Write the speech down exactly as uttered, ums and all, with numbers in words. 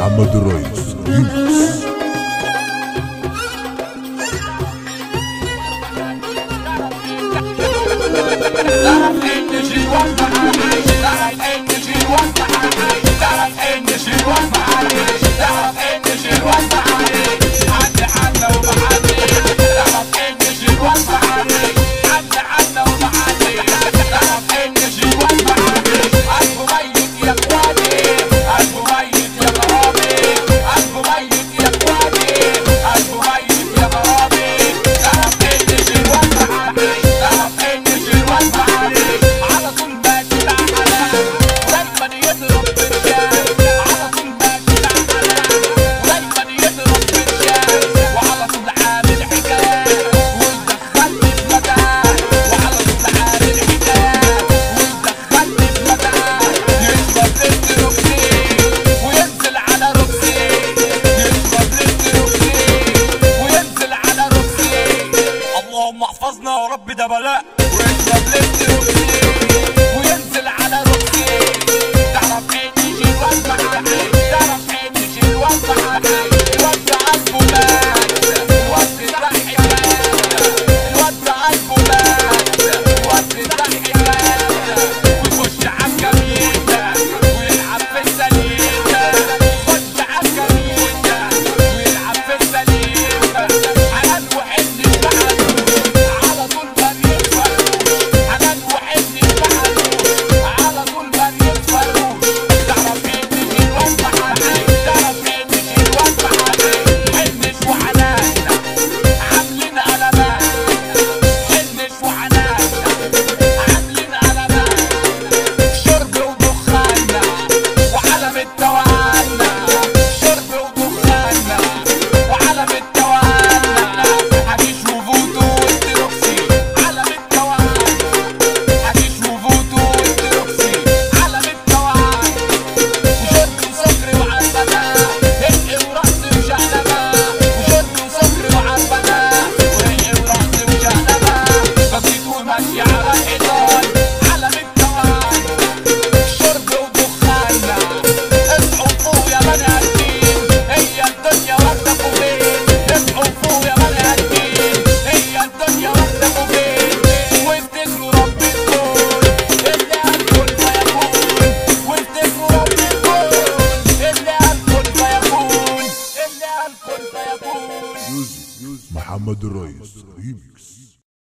محمد الرئيس ريمكس. تعرف ان شي وضع عليك، تعرف ان شي وضع عليك، تعرف ان شي وضع عليك، تعرف ان شي وضع عليك، عدي عنا ومعدي، تعرف ان شي وضع عليك، عدي عنا ومعدي، تعرف ان شي وضع عليك، قلبه ميت يا اخواني، قلبه ميت يا غرامي، قلبه ميت يا اخواني، قلبه ميت يا غرامي، تعرف ان شي وضع عليك، تعرف ان شي وضع عليك، على طول ماشي تعالى ودايما يضرب بالجاي، على طول ماشي تعالى ودايما يضرب بالجاي، وعلى طول عامل حكايات ويدخلني في متاهات، وعلى طول عامل حكايات ويدخلني في متاهات، يشرب لت روكسي وينزل على روكسي، يشرب لت روكسي وينزل على روكسي، اللهم احفظنا يا رب ده بلاء، ويشرب لت روكسي